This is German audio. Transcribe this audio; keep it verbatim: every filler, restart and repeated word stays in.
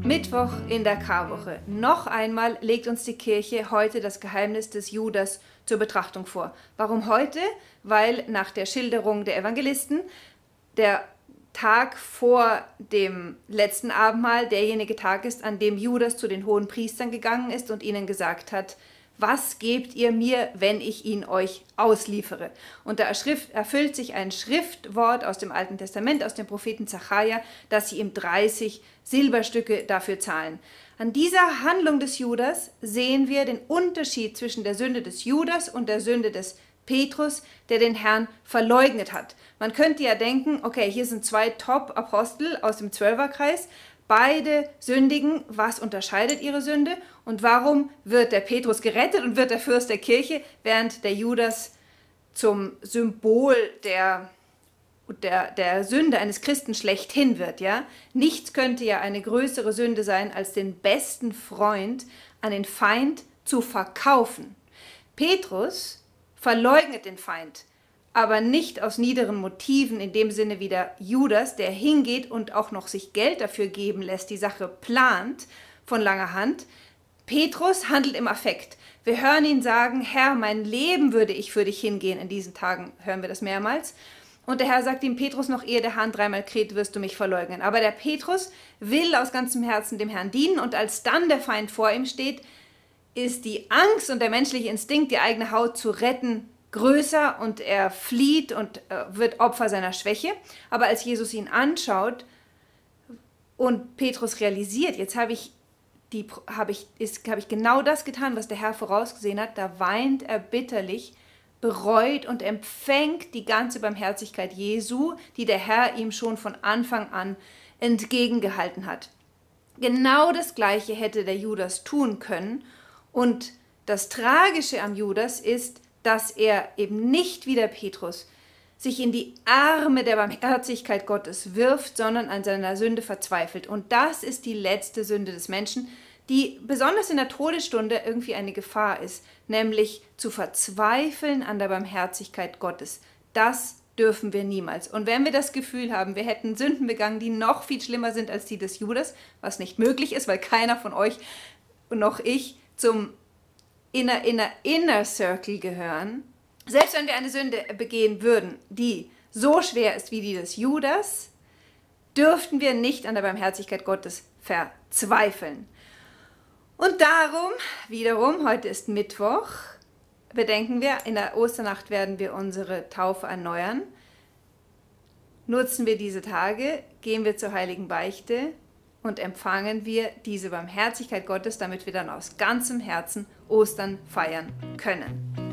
Mittwoch in der Karwoche. Noch einmal legt uns die Kirche heute das Geheimnis des Judas zur Betrachtung vor. Warum heute? Weil nach der Schilderung der Evangelisten der Tag vor dem letzten Abendmahl derjenige Tag ist, an dem Judas zu den hohen Priestern gegangen ist und ihnen gesagt hat: Was gebt ihr mir, wenn ich ihn euch ausliefere? Und da erfüllt sich ein Schriftwort aus dem Alten Testament, aus dem Propheten Zacharia, dass sie ihm dreißig Silberstücke dafür zahlen. An dieser Handlung des Judas sehen wir den Unterschied zwischen der Sünde des Judas und der Sünde des Petrus, der den Herrn verleugnet hat. Man könnte ja denken, okay, hier sind zwei Top-Apostel aus dem Zwölferkreis, beide sündigen, was unterscheidet ihre Sünde und warum wird der Petrus gerettet und wird der Fürst der Kirche, während der Judas zum Symbol der, der, der Sünde eines Christen schlechthin wird. Ja? Nichts könnte ja eine größere Sünde sein, als den besten Freund an den Feind zu verkaufen. Petrus verleugnet den Feind, aber nicht aus niederen Motiven, in dem Sinne wie der Judas, der hingeht und auch noch sich Geld dafür geben lässt, die Sache plant von langer Hand. Petrus handelt im Affekt. Wir hören ihn sagen: Herr, mein Leben würde ich für dich hingehen. In diesen Tagen hören wir das mehrmals. Und der Herr sagt ihm: Petrus, noch ehe der Hahn dreimal kräht, wirst du mich verleugnen. Aber der Petrus will aus ganzem Herzen dem Herrn dienen, und als dann der Feind vor ihm steht, ist die Angst und der menschliche Instinkt, die eigene Haut zu retten, größer, und er flieht und äh, wird Opfer seiner Schwäche. Aber als Jesus ihn anschaut und Petrus realisiert, jetzt habe ich, die, habe ich, ist, habe ich genau das getan, was der Herr vorausgesehen hat, da weint er bitterlich, bereut und empfängt die ganze Barmherzigkeit Jesu, die der Herr ihm schon von Anfang an entgegengehalten hat. Genau das Gleiche hätte der Judas tun können, und das Tragische am Judas ist, dass er eben nicht wie der Petrus sich in die Arme der Barmherzigkeit Gottes wirft, sondern an seiner Sünde verzweifelt. Und das ist die letzte Sünde des Menschen, die besonders in der Todesstunde irgendwie eine Gefahr ist, nämlich zu verzweifeln an der Barmherzigkeit Gottes. Das dürfen wir niemals. Und wenn wir das Gefühl haben, wir hätten Sünden begangen, die noch viel schlimmer sind als die des Judas, was nicht möglich ist, weil keiner von euch und noch ich zum Inner, inner, inner Circle gehören. Selbst wenn wir eine Sünde begehen würden, die so schwer ist wie die des Judas, dürften wir nicht an der Barmherzigkeit Gottes verzweifeln. Und darum, wiederum, heute ist Mittwoch, bedenken wir, in der Osternacht werden wir unsere Taufe erneuern. Nutzen wir diese Tage, gehen wir zur heiligen Beichte und empfangen wir diese Barmherzigkeit Gottes, damit wir dann aus ganzem Herzen Ostern feiern können.